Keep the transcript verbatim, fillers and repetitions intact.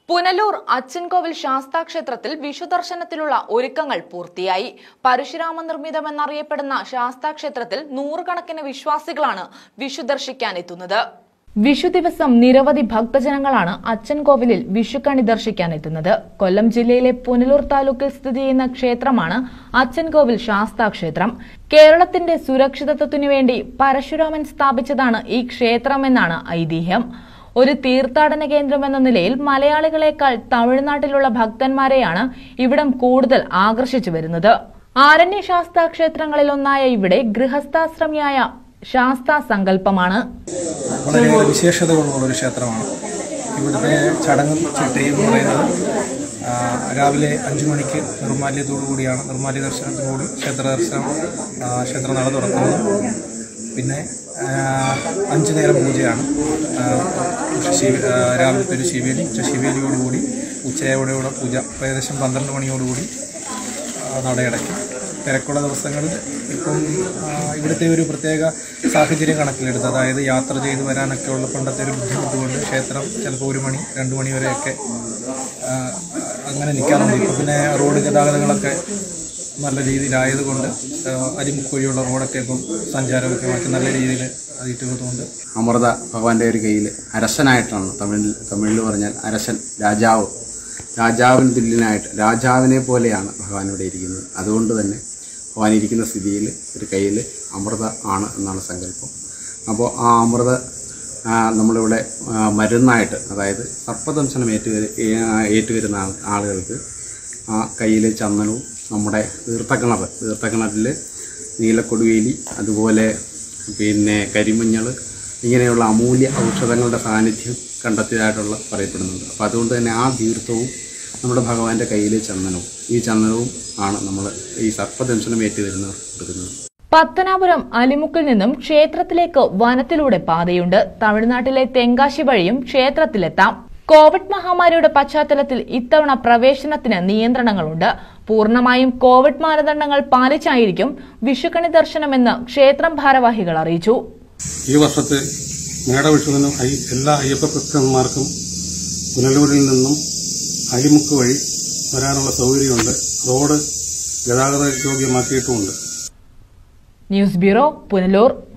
punalur Achankovil Shasta ക്ഷേത്രത്തിൽ വിഷുദർശനത്തിലുള്ള ഒരുക്കങ്ങൾ പൂർത്തിയായി. പരശുരാമ നിർമ്മിതമെന്നറിയപ്പെടുന്ന ശാസ്താ ക്ഷേത്രത്തിൽ നൂറുകണക്കിന് വിശ്വാസികളാണ് വിഷുദർശിക്കാൻ എത്തുന്നത്. വിഷു ദിവസം നിരവധി ഭക്തജനങ്ങളാണ് അച്ചൻകോവിലിൽ വിഷുക്കണി ദർശിക്കാൻ എത്തുന്നത്. കൊല്ലം ജില്ലയിലെ പുനലൂർ താലൂക്കിൽ സ്ഥിതി ചെയ്യുന്ന ക്ഷേത്രമാണ് അച്ചൻകോവിൽ ശാസ്താ ക്ഷേത്രം. കേരളത്തിന്റെ സുരക്ഷിതത്വത്തിനു വേണ്ടി പരശുരാമൻ സ്ഥാപിച്ചതാണ് ഈ ക്ഷേത്രമെന്നാണ് ഐതിഹ്യം. ഒരു തീർത്ഥാടന കേന്ദ്രം എന്ന നിലയിൽ മലയാളികളെക്കാൾ തമിഴ്നാട്ടിലുള്ള ഭക്തന്മാരെയാണ് ഇവിടം കൂടുതൽ ആകർഷിച്ചു വരുന്നത്. ആരണ്യ ശാസ്താ ക്ഷേത്രങ്ങളിൽ ഒന്നായ ഇവിടെ ഗൃഹസ്ഥാശ്രമിയായ ശാസ്താ സങ്കല്പമാണ്. വളരെ വിശേഷതകളുള്ള ഒരു ക്ഷേത്രമാണ്. ഇവിടുത്തെ ചടങ്ങും ചിട്ടയും പറയുന്നത് രാവിലെ അഞ്ചു മണിക്ക് നിർമ്മാല്യത്തോടു കൂടിയാണ് നിർമ്മാല്യ ദർശനത്തോടുകൂടി ക്ഷേത്ര ദർശനം ക്ഷേത്ര നട തുറക്കുന്നത്. പിന്നെ അഞ്ചു നേരം പൂജയാണ്. രാവിലത്തെ ഒരു ശിവേലി ഉച്ച ശിവേലിയോടുകൂടി ഉച്ചയോടെയുള്ള പൂജ ഏകദേശം പന്ത്രണ്ട് മണിയോടുകൂടി നടയടയ്ക്കും. തിരക്കുള്ള ദിവസങ്ങളിൽ ഇപ്പം ഇവിടുത്തെ ഒരു പ്രത്യേക സാഹചര്യം കണക്കിലെടുത്ത്, അതായത് യാത്ര ചെയ്ത് വരാനൊക്കെ ഉള്ള പണ്ടത്തെ ഒരു ബുദ്ധിമുട്ട് കൊണ്ട് ക്ഷേത്രം ചിലപ്പോൾ ഒരു മണി രണ്ട് മണി വരെയൊക്കെ അങ്ങനെ നിൽക്കാറുണ്ട്. ഇപ്പോൾ പിന്നെ റോഡ് ഗതാഗതങ്ങളൊക്കെ നല്ല രീതിയിലായതുകൊണ്ട് അരിമുക്ക് വഴിയുള്ള റോഡൊക്കെ ഇപ്പം സഞ്ചാരമൊക്കെ മാറ്റി നല്ല രീതിയിൽ അതിട്ടുകൊണ്ട് അമൃത ഭഗവാന്റെ ഒരു കയ്യിൽ അരശനായിട്ടാണ് തമിഴിൽ തമിഴിൽ പറഞ്ഞാൽ അരശൻ രാജാവ് രാജാവിന് തുല്യനായിട്ട് രാജാവിനെ പോലെയാണ് ഭഗവാൻ ഇവിടെ ഇരിക്കുന്നത്. അതുകൊണ്ട് തന്നെ ഭഗവാൻ ഇരിക്കുന്ന സ്ഥിതിയിൽ ഒരു കയ്യിൽ അമൃത ആണ് എന്നാണ് സങ്കല്പം. അപ്പോൾ ആ അമൃത നമ്മളിവിടെ മരുന്നായിട്ട്, അതായത് സർപ്പദംശനം ഏറ്റു ഏറ്റുവരുന്ന ആളുകൾക്ക് ആ കയ്യിൽ ചന്ദനവും നമ്മുടെ തീർത്ഥക്കിണർ തീർത്ഥക്കിണറിൽ നീലക്കൊടുവേലി അതുപോലെ പിന്നെ കരിമഞ്ഞൾ ഇങ്ങനെയുള്ള അമൂല്യ ഔഷധങ്ങളുടെ സാന്നിധ്യം കണ്ടെത്തിയതായിട്ടുള്ള പറയപ്പെടുന്നുണ്ട്. അപ്പോൾ അതുകൊണ്ട് തന്നെ ആ തീർത്ഥവും നമ്മുടെ ഭഗവാന്റെ കയ്യിലെ ചന്ദനവും ഈ ചന്ദനവും ആണ് നമ്മൾ ഈ സർപ്പദംശനം ഏറ്റുവരുന്നവർ എടുക്കുന്നത്. പത്തനാപുരം അലിമുക്കിൽ നിന്നും ക്ഷേത്രത്തിലേക്ക് വനത്തിലൂടെ പാതയുണ്ട്. തമിഴ്നാട്ടിലെ തെങ്കാശി വഴിയും ക്ഷേത്രത്തിലെത്താം. കോവിഡ് മഹാമാരിയുടെ പശ്ചാത്തലത്തിൽ ഇത്തവണ പ്രവേശനത്തിന് നിയന്ത്രണങ്ങളുണ്ട്. പൂർണ്ണമായും കോവിഡ് മാനദണ്ഡങ്ങൾ പാലിച്ചായിരിക്കും വിഷുക്കണി ദർശനമെന്ന് ക്ഷേത്രം ഭാരവാഹികൾ അറിയിച്ചു. ഈ വർഷത്തെ മേടവിഷുവിനും എല്ലാ അയ്യപ്പ ഭക്തന്മാർക്കും പുനലൂരിൽ നിന്നും അലിമുക്ക് വഴി വരാനുള്ള സൗകര്യമുണ്ട്. റോഡ് ഗതാഗത യോഗ്യമാക്കിയിട്ടുമുണ്ട്. News bureau, Punalur.